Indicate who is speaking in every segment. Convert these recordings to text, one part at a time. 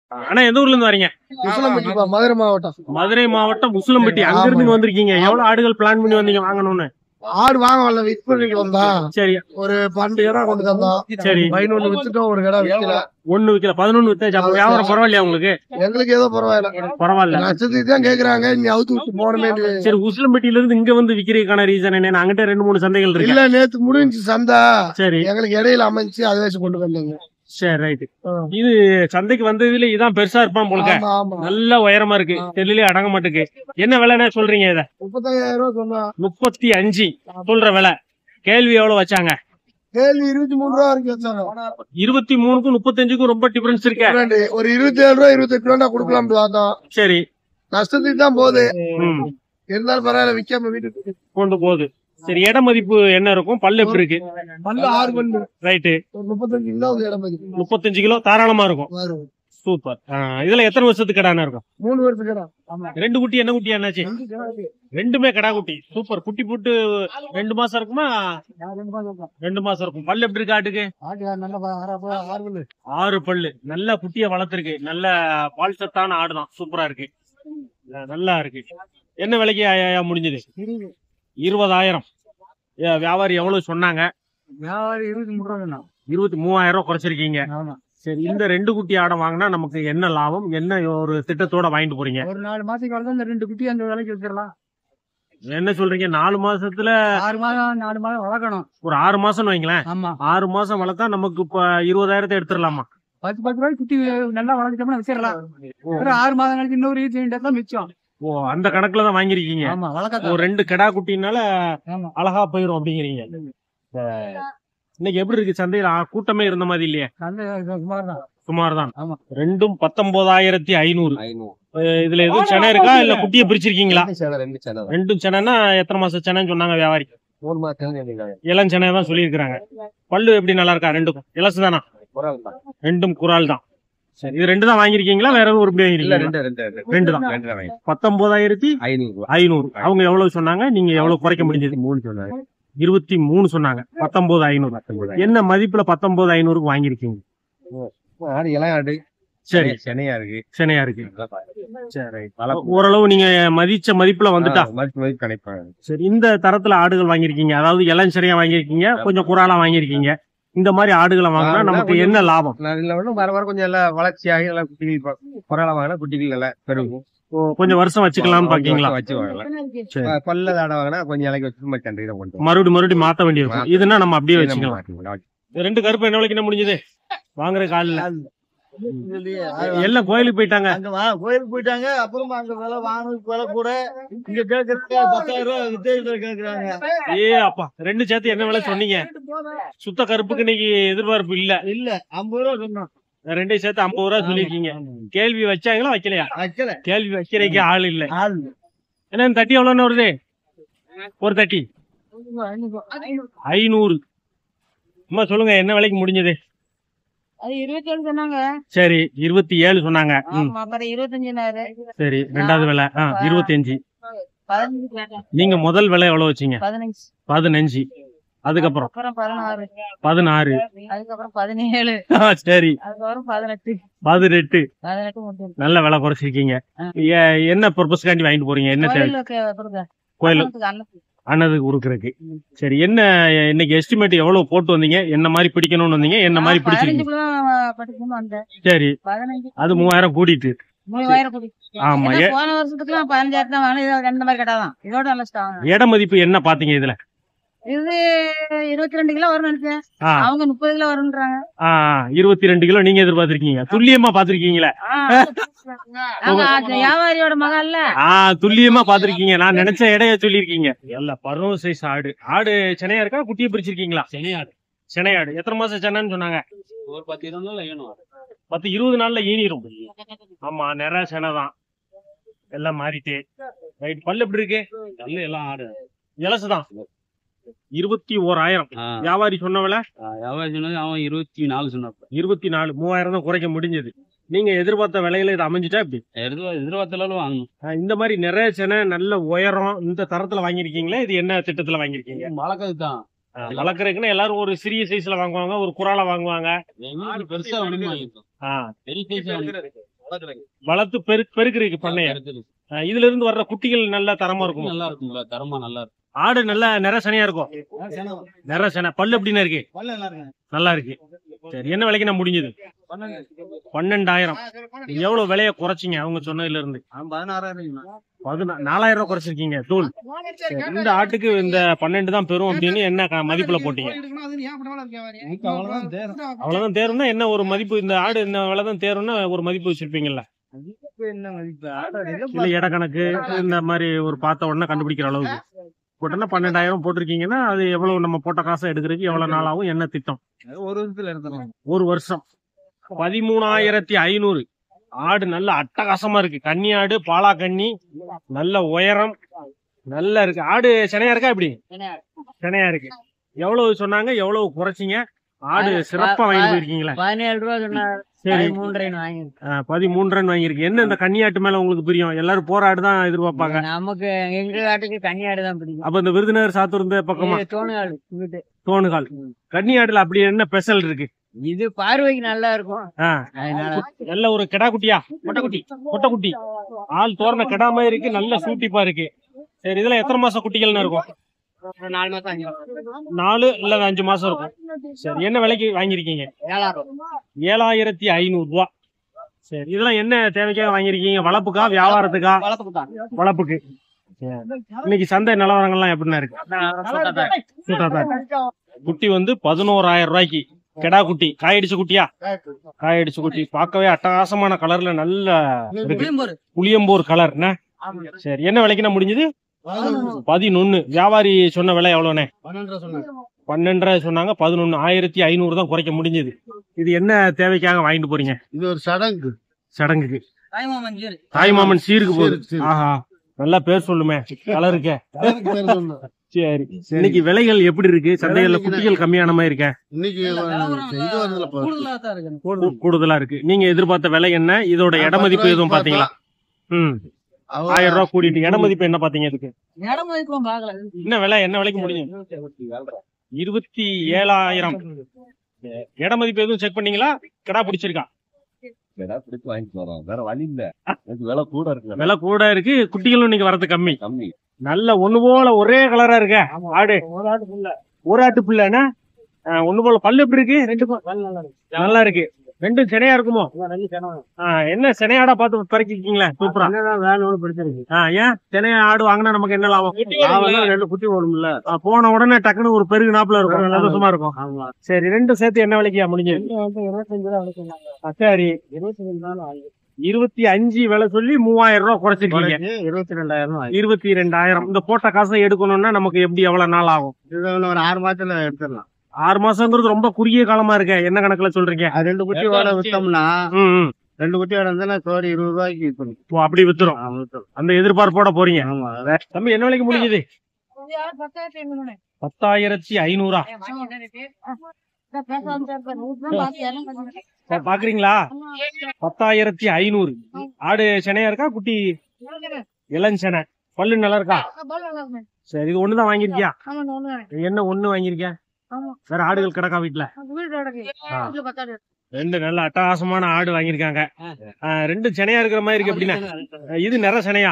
Speaker 1: ஆனா எந்த ஊர்ல இருந்து வரீங்க?
Speaker 2: மதுரை மாவட்டம்.
Speaker 1: மதுரை மாவட்டம் உசிலம்பட்டி. அங்க இருந்து வந்திருக்கீங்க. எவ்வளவு ஆடுகள் பிளான் பண்ணி வந்தீங்க வாங்கணும்னு?
Speaker 2: ஆடு வாங்க வரல, விற்பனைக்கு வந்தோம்.
Speaker 1: சரி,
Speaker 2: ஒரு 12 கடை கொண்டு தந்தோம்.
Speaker 1: சரி.
Speaker 2: 11 வித்துட்டோம், ஒரு கடை விக்கல.
Speaker 1: ஒண்ணு விக்கல, 11 வித்தாச்சு. அப்ப வியாபாரம் பரவாயில்லையா உங்களுக்கு?
Speaker 2: எங்களுக்கு ஏதோ பரவாயில்ல,
Speaker 1: பரவாயில்ல.
Speaker 2: நஷ்டத்துக்கு தான் கேக்குறாங்க. நீ அவுத்து விட்டு போனமே.
Speaker 1: சரி, உசிலம்பட்டியில இருந்து இங்க வந்து விக்கிறதுக்கான ரீசன் என்ன? அங்கிட்ட 2-3 சந்தைகள் இருக்கு.
Speaker 2: இல்ல, நேத்து முடிஞ்சு சந்தை.
Speaker 1: சரி,
Speaker 2: எங்களுக்கு இடையில அமைச்சு அதை வச்சு கொண்டு வந்தீங்க.
Speaker 1: சரி, ரைட். இது சந்தைக்கு வந்ததுல இதான் பெருசா இருப்பான் போல. நல்ல உயரமா இருக்கு, தெரியல அடங்க மாட்டுக்கு. என்ன விலைன்னு சொல்றீங்க? இத
Speaker 2: 35,000 ரூபாய் சொன்னா.
Speaker 1: 35 சொல்ற விலை. கேள்வி எவ்வளவு வச்சாங்க?
Speaker 2: கேள்வி 23 ரூபா வரைக்கும் வச்சாங்க.
Speaker 1: 23க்கும் 35க்கும் ரொம்ப டிஃபரன்ஸ் இருக்கு.
Speaker 2: ஒரு 27 ரூபா 28 ரூபா கொடுக்கலாம் பார்த்தோம்.
Speaker 1: சரி,
Speaker 2: நஷ்டத்துக்கு தான் போகுது. இருந்தாலும் பரவாயில்ல, விக்காம வீட்டுக்கு
Speaker 1: கொண்டு போகுது. சரி, இட மதிப்பு என்ன இருக்கும்? பல்லு எப்படி இருக்கு?
Speaker 2: பல்லு 6 பல்லு.
Speaker 1: ரைட்டு.
Speaker 2: 35 கிலோ இட மதிப்பு.
Speaker 1: 35 கிலோ தாராளமா இருக்கும். சூப்பர். இதுல எத்தனை வருஷத்துக்கு கடானா இருக்கும்?
Speaker 2: 3 வருஷத்துக்கு கடா.
Speaker 1: ரெண்டு குட்டி என்ன குட்டி என்னாச்சு? ரெண்டுமே கடா குட்டி. சூப்பர். குட்டி போட்டு 2 மாசம் இருக்குமா? 2 மாசம் இருக்கும். பல்லு எப்படி இருக்கு ஆட்டுக்கு? 6 பல்லு. நல்ல குட்டிய வளர்த்துருக்கு. நல்ல பால் சத்தான ஆடுதான். சூப்பரா இருக்கு, நல்லா இருக்கு. என்ன விலைக்கு முடிஞ்சது? 20,000. வியாபாரி எவ்வளவு சொன்னாங்க? 23,000 ரூபாய் குறைச்சிருக்கீங்க. சரி, இந்த 2 குட்டி ஆடை வாங்கினா நமக்கு என்ன லாபம்? என்ன ஒரு திட்டத்தோட வாங்கிட்டு போறீங்க?
Speaker 2: ஒரு 4 மாசத்துக்கு வளர்த்தா இந்த 2 குட்டி அந்த விலைக்கு வச்சிடலாம்.
Speaker 1: என்ன சொல்றீங்க? 4 மாசத்துல
Speaker 2: 6 மாதம் 4 மாதம் வளர்க்கணும்.
Speaker 1: ஒரு 6 மாசம் வைங்களேன். 6 மாசம் வளர்த்தா நமக்கு இப்ப 20,000 எடுத்துடலாமா?
Speaker 2: 10 ரூபாய்க்கு குட்டி நல்லா வளர்த்துட்டோம்னா வச்சிடலாம். 6 மாதம் கழிச்சு இன்னொரு 20 மிச்சம்.
Speaker 1: ஓ, அந்த கணக்குல தான் வாங்கிருக்கீங்க. ஒரு 2 கிடா குட்டினால அழகா போயிரும் அப்படிங்கிறீங்க. இன்னைக்கு எப்படி இருக்கு சந்தையில? கூட்டமே இருந்த மாதிரி இல்லையே? சுமார் தான். ரெண்டும் 19,500. இதுல எதுவும் சென்னை இருக்கா இல்ல குட்டியை பிரிச்சிருக்கீங்களா? ரெண்டும் சென்னைன்னா எத்தனை மாசம் சென்னைன்னு சொன்னாங்க வியாபாரி?
Speaker 2: 3 மாசம்
Speaker 1: இளம் சென்னை தான் சொல்லியிருக்காங்க. பல்லு எப்படி நல்லா இருக்கா? ரெண்டுக்கும் இலசு தானா? ரெண்டும் குரால் தான். சரி, இது 2 தான் வாங்கிருக்கீங்களா? வேற எதுவும் உருப்படி வாங்கிருக்கீங்களா? 2 தான். 19,500. அவங்க எவ்வளவு சொன்னாங்க? நீங்க எவ்வளவு குறைக்க முடிஞ்சது? 23 சொன்னாங்க. 19,500. என்ன மதிப்புல 19,500 வாங்கிருக்கீங்க? சரி, சென்னையா இருக்கு. சரி, ஓரளவு நீங்க மதிச்ச மதிப்புல வந்துட்டா. சரி, இந்த தரத்துல ஆடுகள் வாங்கிருக்கீங்க, அதாவது இளஞ்சரியா வாங்கிருக்கீங்க, கொஞ்சம் குறாலா வாங்கிருக்கீங்க. இந்த மாதிரி ஆடுகளை வாங்கினா நமக்கு என்ன லாபம்?
Speaker 2: வர வர கொஞ்சம் எல்லாம் வளர்ச்சியாகி எல்லாம் குட்டிகள் குறாலா வாங்கினா குட்டிகள் நல்லா பெருகும்.
Speaker 1: கொஞ்சம் வருஷம் வச்சுக்கலாம்னு பாக்கீங்களா?
Speaker 2: பல்ல ஆடை வாங்கினா கொஞ்சம் இலைக்கு வச்சு
Speaker 1: மறுபடியும் மாத்த வேண்டியிருக்கும். இதுன்னா நம்ம அப்படியே வச்சுக்கலாம். 2 கருப்பு என்ன விலைக்கு முடிஞ்சது வாங்குற காலில்? எல்லாம் கோயிலுக்கு போயிட்டாங்க.
Speaker 2: அப்புறமா அங்க விலை வாங்கினதுக்கு விலை கூட இங்க கேக்குறாங்க 10,000 ரூபாய் கேக்குறாங்க.
Speaker 1: அப்பா 2 சேர்த்து என்ன விலை சொன்னீங்க? சுத்த கருப்புக்கு இன்னைக்கு எதிர்பார்ப்பு இல்ல.
Speaker 2: 50 ரூபா சொன்னோம்.
Speaker 1: 2 சேர்த்து 50 ரூபா சொல்லிருக்கீங்க. கேள்வி வச்சாங்களா வைக்கலையா? கேள்வி வைக்கிறதுக்கு ஆள் இல்ல. என்ன தட்டி எவ்வளவுன்னு வருது? ஒரு தட்டி 500. அம்மா சொல்லுங்க, என்ன விலைக்கு முடிஞ்சது?
Speaker 3: 27 சொன்னாங்க.
Speaker 1: சரி, 27 சொன்னாங்க.
Speaker 3: 25.
Speaker 1: சரி, 2வது விலை 25. நீங்க முதல் விலை எவ்வளவு வச்சீங்க? 15. அதுக்கப்புறம் 16.
Speaker 3: அதுக்கப்புறம் 17.
Speaker 1: சரி,
Speaker 3: அதுக்கப்புறம் 18.
Speaker 1: 18. நல்ல விலை குறைச்சிருக்கீங்க. என்ன பர்பஸ்காண்டி வாங்கிட்டு போறீங்க? என்ன கோயில் அண்ணதுக்கு கொடுக்கறதுக்கு. சரி, என்ன இன்னைக்கு எஸ்டிமேட் எவ்வளவு போட்டு வந்தீங்க? என்ன மாதிரி பிடிக்கணும்னு வந்தீங்க? என்ன மாதிரி பிடிச்சிருக்கீங்க? சரி, அது 3,000 கூட்டிட்டு. ஆமா,
Speaker 3: போன வருஷத்துக்குலாம் 15,000 தான் வாங்கினது. இந்த மாதிரி கட்டாதான் இதோட நல்ல
Speaker 1: இட மதிப்பு என்ன பாத்தீங்க இதுல?
Speaker 3: இது 22 கிலோ வரும்னு நினைச்சேன். அவங்க 30 கிலோ வரும்ன்றாங்க.
Speaker 1: 22 கிலோ நீங்க எதிர்பார்த்திருக்கீங்க. துல்லியமா பாத்திருக்கீங்களா?
Speaker 3: வியாபாரியோட மகள்ல
Speaker 1: துல்லியமா பாத்திருக்கீங்க. நான் நினைச்ச இடைய சொல்லிருக்கீங்க. எல்லாம் பருவ சைஸ் ஆடு. ஆடு சென்னையா இருக்கா? குட்டியை பிரிச்சிருக்கீங்களா? சென்னையாடு. எத்தனை மாசம் சென்னைன்னு சொன்னாங்க?
Speaker 4: ஒரு 10-20 நாள்ல ஈனும்.
Speaker 1: 10-20 நாள்ல ஈனிரும். ஆமா, நிறைய சென்னை தான். எல்லாம் மாறிட்டு. ரைட். பல்லு எப்படி இருக்கு?
Speaker 4: நல்ல எல்லாம் ஆடு
Speaker 1: இலசுதான். 21,000. வியாபாரி சொன்ன விலை?
Speaker 4: வியாபாரி சொன்னது அவன் 24 சொன்னான்.
Speaker 1: 24. 3,000 தான் குறைக்க முடிஞ்சது. நீங்க எதிர்பார்த்த விலையில இது அமைஞ்சிட்டா இப்படி?
Speaker 4: எதிர்பார்த்தாலும் வாங்கணும்.
Speaker 1: இந்த மாதிரி நிறைய சென்னை நல்ல உயரம் இந்த தரத்துல வாங்கிருக்கீங்களா? இது என்ன திட்டத்துல வாங்கிருக்கீங்க?
Speaker 4: வளர்க்கறது தான்.
Speaker 1: வளர்க்கறதுக்குன்னா எல்லாரும் ஒரு சிறிய சைஸ்ல வாங்குவாங்க, ஒரு குறால வாங்குவாங்க.
Speaker 4: பெருசா பெரிய சைஸ்
Speaker 1: வளர்த்து பெருக்குறீங்க பண்ணைய. இதுல இருந்து வர்ற குட்டிகள் நல்ல தரமா இருக்கும்.
Speaker 4: நல்லா இருக்குங்களா? தரமா நல்லா இருக்கும்.
Speaker 1: ஆடு நல்லா நிறசனையா இருக்கும். நிறசனை பல்லு எப்படின்னா இருக்கு? நல்லா இருக்கு. சரி, என்ன விலைக்கு நான் முடிஞ்சது? 12,000. எவ்வளவு விலைய குறைச்சிங்க அவங்க சொன்னதுல இருந்து? 4,000 ரூபாய் குறைச்சிருக்கீங்க தூள். இந்த ஆட்டுக்கு இந்த 12 தான் பெறும் அப்படின்னு என்ன மதிப்புல போட்டீங்க? அவ்வளவுதான் தேரும்னா என்ன ஒரு மதிப்பு? இந்த ஆடு இந்த விலைதான் தேரும்னா ஒரு மதிப்பு வச்சிருப்பீங்கல்ல? இல்ல இட கணக்கு இந்த மாதிரி ஒரு பார்த்த உடனே கண்டுபிடிக்கிற அளவுக்கு போட்டோம்னா 12,000 போட்டிருக்கீங்கன்னா அது எவ்வளவு நம்ம போட்ட காசை எடுக்கிறதுக்கு எவ்வளவு நாள் ஆகும்? என்ன திட்டம்? ஒரு வருஷம் 13,500. ஆடு நல்ல அட்டகாசமா இருக்கு. கன்னி ஆடு, பாலா கன்னி, நல்ல உயரம் நல்லா இருக்கு. ஆடு செனையா இருக்கா? இப்படி செனையா இருக்கு. எவ்வளவு சொன்னாங்க? எவ்வளவு குறைச்சிங்க? ஆடு சிறப்பா வாங்கி போயிருக்கீங்களா?
Speaker 3: 17 ரூபா சொன்னாரு.
Speaker 1: சரி,
Speaker 3: 13
Speaker 1: வாங்கிருக்கு. என்ன இந்த கன்னியாட்டு மேல உங்களுக்கு பிரியம்? எல்லாரும் போராடு தான் எதிர்பார்ப்பாங்க.
Speaker 3: நமக்கு எங்க ஆட்டுக்கு கன்னியாடு தான் பிடிக்கும்.
Speaker 1: அப்ப இந்த விருதுநகர் சாத்தூர் இந்த பக்கமா தோணுகால் கன்னியாடுல அப்படி என்ன ஸ்பெஷல் இருக்கு?
Speaker 3: இது பார்வைக்கு நல்லா இருக்கும்.
Speaker 1: நல்ல ஒரு கிடா குட்டியா? பொட்டக்குட்டி ஆள் தோரண கிடா மாதிரி இருக்கு. நல்ல சூட்டிப்பா இருக்கு. சரி, இதுல எத்தனை மாசம் குட்டிகள்னு இருக்கும்?
Speaker 3: 4 மாசம்
Speaker 1: 4 இல்ல 5 மாசம் இருக்கும். சரி, என்ன விலைக்கு வாங்கிருக்கீங்க? 7,500 ரூபா. சரி, இதெல்லாம் என்ன தேவைக்காக வாங்கிருக்கீங்க? வளர்ப்புக்கா வியாபாரத்துக்கா? வளர்ப்புக்கு. இன்னைக்கு சந்தை நிலவரங்கள்லாம் எப்படின்னா இருக்கு? குட்டி வந்து 11,000 ரூபாய்க்கு கெடா குட்டி. காயடிச்ச குட்டியா? காயடிச்ச குட்டி பார்க்கவே அட்டகாசமான கலர்ல நல்ல புளியம்போர் கலர். சரி, என்ன விலைக்கு நான் முடிஞ்சது? 11. வியாபாரி சொன்ன விலை எவ்வளவுனே? 12 சொன்னாங்க. 11. 1,500 தான் குறைக்க முடிஞ்சது. இது என்ன தேவைக்காக வாங்கிட்டு போறீங்க?
Speaker 2: இது ஒரு சடங்குக்கு.
Speaker 1: தாய்மாமன் சீருக்கு போகுது. ஆஹா, நல்லா பேர் சொல்லுமே கலருக்க. சரி, இன்னைக்கு விலைகள் எப்படி இருக்கு சந்தைகள்ல? குட்டிகள் கம்மியான மாதிரி இருக்க? கூடுதலா இருக்கு. நீங்க எதிர்பார்த்த விலை என்ன? இதோட இட மதிப்பு எதுவும் பாத்தீங்களா? 1000 ரூபாய் கூட்டிட்டு இட மதிப்பு என்ன பாத்தீங்க? இதுக்கு என்ன விலை? என்ன விலைக்கு முடிஞ்சு? 27,000. இட மதிப்பு எதுவும் செக் பண்ணீங்களா? கடா பிடிச்சிருக்கா?
Speaker 5: வேற வழி இல்ல. விலை கூட இருக்கு.
Speaker 1: விலை கூட இருக்கு. குட்டிகளும் இன்னைக்கு வரது கம்மி. நல்ல ஒண்ணு போல ஒரே கலரா இருக்க ஆடு. ஒரு ஆட்டு பிள்ளைன்னா ஒண்ணு போல. பல்லு எப்படி இருக்கு? 2 நல்லா இருக்கு. 2 செனையா இருக்குமோ? என்ன செனையாடா பார்த்து பறக்கிருக்கீங்களா? சூப்பரா. ஏன் செனையா ஆடு வாங்கினா நமக்கு என்ன லாபம்? 2 குட்டி ஓடும்ல. போன உடனே டக்குன்னு ஒரு பெருகு நாப்புல இருக்கும். சந்தோஷமா இருக்கும். சரி, 2 சேர்த்து என்ன விலைக்கு முடிஞ்சது? சரி, 25 விலை சொல்லி 3,000 ரூபாய் குறைச்சிருக்கீங்க. 22,000. இந்த போட்ட காசை எடுக்கணும்னா நமக்கு எப்படி எவ்வளவு நாள் ஆகும்?
Speaker 2: ஒரு 6 மாசத்துல எடுத்துடலாம்.
Speaker 1: 6 மாசங்கிறது ரொம்ப குறுகிய காலமா இருக்க. என்ன கணக்குல சொல்றீங்க?
Speaker 2: 2 குட்டியோட வித்தோம்னா 2 குட்டியோட இருந்தா சோறு 20 ரூபாய்க்கு
Speaker 1: அப்படி வித்துரும். அந்த எதிர்பார்ப்போட போறீங்க. தம்பி, என்ன விலைக்கு முடிஞ்சது? 10,500. பாக்குறீங்களா? 10,500. ஆடு செனையா இருக்கா? குட்டி இளஞ்செனை. பல்லு நல்லா இருக்கா? சரி, இது ஒண்ணுதான் வாங்கிருக்கியா? என்ன ஒண்ணு வாங்கிருக்கியா? வேற ஆடுகள் கிடக்கா வீட்டுல? 2 நல்ல அட்டகாசமான ஆடு வாங்கிருக்காங்க. 2 செனையா இருக்கிற மாதிரி இருக்கு. எப்படின்னா இது நிற செனையா?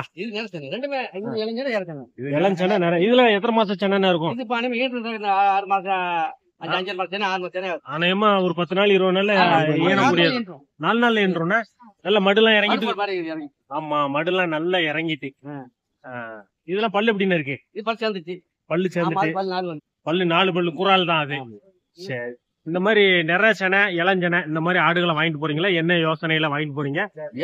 Speaker 1: இளஞ்செனை நிற. இதுல எத்தனை மாசம் சென்னை இருக்கும்? ஆனையமா ஒரு 10 நாள் 20 நாள்ல ஏன முடியாது. 4 நாள்ல ஏன்றோம்னா நல்ல மடுலாம் இறங்கிட்டு. ஆமா, மடுலாம் நல்லா இறங்கிட்டு. இதெல்லாம் பல்லு எப்படின்னு இருக்கு? பல்லு சேர்ந்துட்டு. பல்லு 4 பல்லு குறால் தான் அது. சரி, இந்த மாதிரி நிற செனை இளஞ்செனை இந்த மாதிரி ஆடுகளை வாங்கிட்டு போறீங்களா? என்ன யோசனையில வாங்கிட்டு போறீங்க?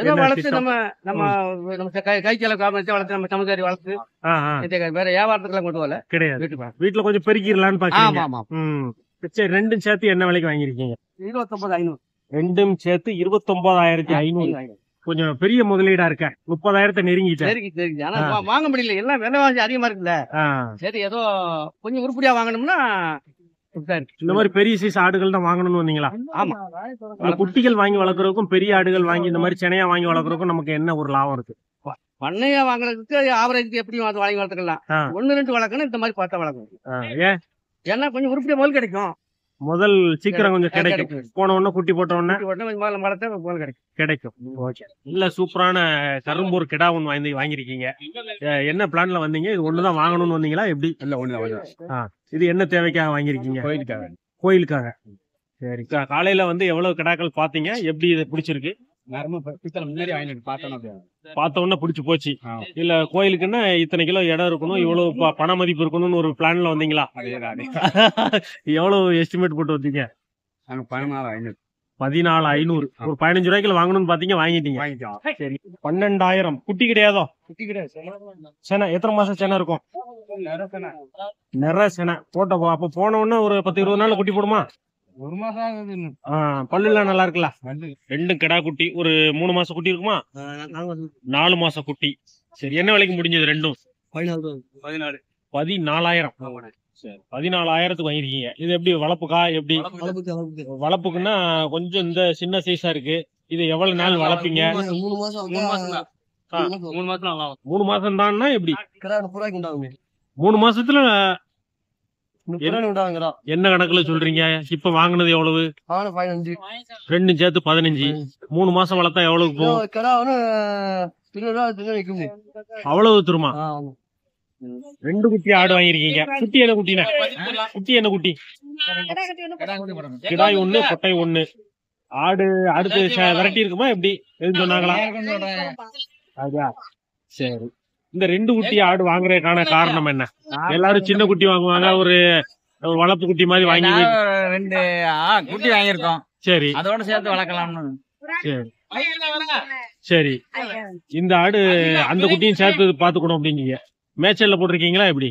Speaker 3: வேற வியாபாரத்துக்கு கொண்டு வரல
Speaker 1: கிடையாது. வீட்டுல கொஞ்சம் பெருக்கிடலான்னு பாக்கீங்க. சரி, 2 சேர்த்து என்ன விலைக்கு வாங்கிருக்கீங்க?
Speaker 3: 29,500.
Speaker 1: 2 சேர்த்து 29,500. கொஞ்சம் பெரிய முதலீடா இருக்க. 30,000 நெருங்கிட்டேன்.
Speaker 3: ஆனா வாங்க முடியல. எல்லாம் விலைவாசி அதிகமா இருக்குல்ல. சரி, ஏதோ கொஞ்சம் உருப்படியா வாங்கணும்னா
Speaker 1: இந்த மாதிரி பெரிய சைஸ் ஆடுகள் தான் வாங்கணும்னு வந்தீங்களா?
Speaker 3: ஆமா.
Speaker 1: குட்டிகள் வாங்கி வளர்க்கறதுக்கும் பெரிய ஆடுகள் வாங்கி இந்த மாதிரி செனையா வாங்கி வளர்க்கறதுக்கும் நமக்கு என்ன ஒரு லாபம் இருக்கு?
Speaker 3: பண்ணையா வாங்குறதுக்கு ஆவரேஜ் எப்படியும் அது வாங்கி வளர்த்துக்கலாம். 1-2 வளர்க்கணும். இந்த மாதிரி பார்த்தா வளர்க்கணும். ஏன்னா கொஞ்சம் உருப்படியா முதல் கிடைக்கும்.
Speaker 1: முதல் சீக்கிரம் கொஞ்சம் கிடைக்கும். போன உடனே குட்டி போட்ட உடனே கிடைக்கும். ஓகே. இல்ல சூப்பரான கரும்பூர் கிடா ஒண்ணு வாங்கிருக்கீங்க. என்ன பிளான்ல வந்தீங்க? இது ஒண்ணுதான் வாங்கணும்னு வந்தீங்களா எப்படி?
Speaker 5: இல்ல ஒண்ணு.
Speaker 1: இது என்ன தேவைக்காக வாங்கிருக்கீங்க? கோயிலுக்காக. சரி. காலையில வந்து எவ்வளவு கிடாக்கள் பாத்தீங்க? எப்படி இது பிடிச்சிருக்கு?
Speaker 5: முன்னாடி வாங்கிட்டு
Speaker 1: பார்த்த உடனே பிடிச்சு போச்சு. இல்ல கோயிலுக்குன்னா இத்தனை கிலோ இடம் இருக்கணும், இவ்வளவு பண மதிப்பு இருக்கணும்னு ஒரு பிளான்ல வந்தீங்களா? எவ்வளவு எஸ்டிமேட் போட்டு வந்தீங்க? 14,500. ஒரு 15 ரூபாய்க்குள்ள வாங்கணும்னு பாத்தீங்க, வாங்கிட்டீங்க. சரி. 12,000. குட்டி கிடையாதோ? சென எத்தனை மாசம் சென இருக்கும்? நிற சென போட்ட. அப்ப போன உடனே ஒரு 10-20 நாள்ல குட்டி போடுமா?
Speaker 5: 1 மாசம்.
Speaker 1: பல்லு எல்லாம் நல்லா இருக்குல்ல? 2 கிடா குட்டி. ஒரு 3 மாசம் குட்டி இருக்குமா? 4 மாசம் குட்டி. சரி. என்ன விலைக்கு முடிஞ்சது ரெண்டும்? 14,000. சரி. 14,000க்கு வாங்கிருக்கீங்க. இது எப்படி வளர்ப்புக்கா? எப்படி வளர்ப்புக்குன்னா கொஞ்சம் இந்த சின்ன சைஸா இருக்கு. இது எவ்வளவு நாள் வளர்ப்பீங்க? 3 மாசம் தான்னா எப்படி? 3 மாசத்துல என்ன கணக்குல சொல்றீங்க? இப்ப வாங்கினது எவ்வளவு? 2 சேர்த்து 15. 3 மாசம் வளர்த்தா எவ்வளவு போகும்? அவ்வளவு திருமா? 2 குட்டி ஆடு வாங்கிருக்கீங்க. குட்டி என்ன குட்டினா? குட்டி என்ன குட்டி? கிடாய் 1, பொட்டை 1. ஆடு அடுத்து விரட்டி இருக்குமா எப்படி? எதுவும் சொன்னாங்களா? சரி. இந்த 2 குட்டி ஆடு வாங்குறதுக்கான காரணம் என்ன? எல்லாரும் சின்ன குட்டி வாங்குவாங்க, ஒரு வளர்ப்பு குட்டி மாதிரி வாங்கி
Speaker 2: 2 குட்டி வாங்கியிருக்கோம்.
Speaker 1: சரி.
Speaker 2: அதோட சேர்த்து வளர்க்கலாம்னு.
Speaker 1: சரி. இந்த ஆடு அந்த குட்டியும் சேர்த்து பாத்துக்கணும் அப்படிங்க. மேய்ச்சல்ல போட்டிருக்கீங்களா எப்படி?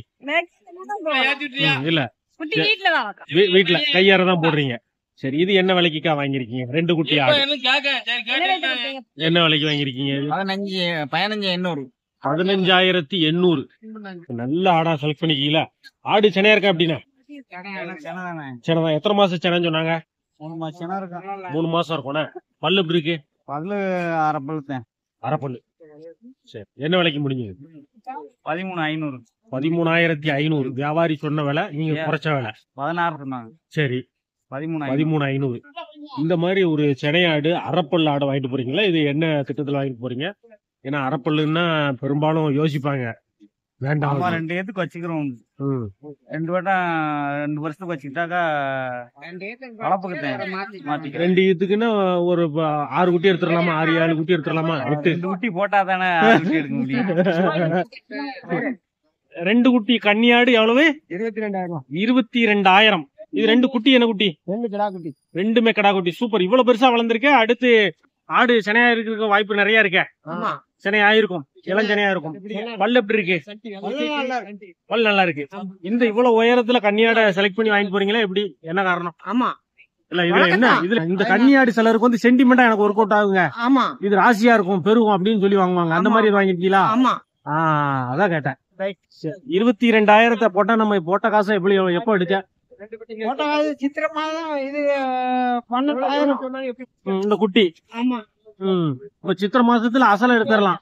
Speaker 1: இல்ல வீட்டுல கையாரதான் போடுறீங்க. சரி. இது என்ன விலைக்குக்கா வாங்கிருக்கீங்க? 2 குட்டி ஆடு என்ன விலைக்கு வாங்கிருக்கீங்க?
Speaker 2: 15,800.
Speaker 1: 15,800. நல்ல ஆடா செலக்ட் பண்ணிக்கீங்களா? ஆடு சென்னையா இருக்கா அப்படின்னா? செனதான். எத்தனை மாசம் சென்னைன்னு சொன்னாங்க? 3 மாசம் இருக்கும்னா. பல்லு எப்படி இருக்கு?
Speaker 2: பல்லு அரை பல்லு.
Speaker 1: சரி. என்ன விலைக்கு முடிஞ்சது?
Speaker 2: 13,500.
Speaker 1: 13,500. வியாபாரி சொன்ன விலை, நீங்க குறைச்ச விலை
Speaker 2: 16 சொன்னாங்க.
Speaker 1: சரி.
Speaker 2: 13,500.
Speaker 1: இந்த மாதிரி ஒரு சென்னையாடு அரைப்பல்லு ஆடு வாங்கிட்டு போறீங்களா? இது என்ன திட்டத்துல வாங்கிட்டு போறீங்க? ஏன்னா அரைப்பல்லுன்னா பெரும்பாலும் யோசிப்பாங்க, வேண்டாம்.
Speaker 2: 2 ஏத்துக்கு வச்சுக்கிறோம். 2 வருஷத்துக்கு வச்சுக்கிட்டாக்கா வளர்ப்புக்கு
Speaker 1: 2 ஈத்துக்குன்னா ஒரு 6 குட்டி எடுத்துடலாமா? 6-7 குட்டி எடுத்துடலாமா? 8
Speaker 2: குட்டி போட்டா தானே எடுக்க முடியும்.
Speaker 1: 2 குட்டி கன்னியாடு எவ்வளவு?
Speaker 2: 22,000.
Speaker 1: 22,000. இது 2 குட்டி என்ன குட்டி?
Speaker 2: 2 கிடா குட்டி.
Speaker 1: 2மே கிடா குட்டி. சூப்பர். இவ்வளவு பெருசா வளர்ந்துருக்க. அடுத்து ஆடு சென்னையா இருக்க வாய்ப்பு நிறைய இருக்க. சென்னையா இருக்கும், இளஞ்சனையா இருக்கும். பல்லு எப்படி இருக்கு? பல்லு நல்லா இருக்கு. இந்த இவ்வளவு உயரத்துல கன்னியாட செலக்ட் பண்ணி வாங்கிட்டு போறீங்களா எப்படி? என்ன காரணம்? இல்ல இதுல என்ன, இதுல இந்த கன்னியாடு சிலருக்கு வந்து சென்டிமெண்டா எனக்கு ஒர்க் அவுட் ஆகுங்க, இது ராசியா இருக்கும் பெருகும் அப்படின்னு சொல்லி வாங்குவாங்க. அந்த மாதிரி வாங்கிருக்கீங்களா? அதான் கேட்டேன். 22,000 போட்டா நம்ம போட்ட காசை எப்படி எப்ப எடுக்க? இந்த குட்டி இப்ப சித்திரை மாசத்துல அசல எடுத்துடலாம்.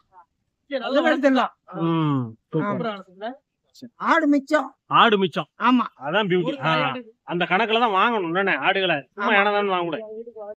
Speaker 3: ஆடு மிச்சம்.
Speaker 1: ஆடு மிச்சம். அதான் பியூட்டி. அந்த கணக்குல தான் வாங்கணும் ஆடுகளை. சும்மா ஏனதான் வாங்க கூடாது.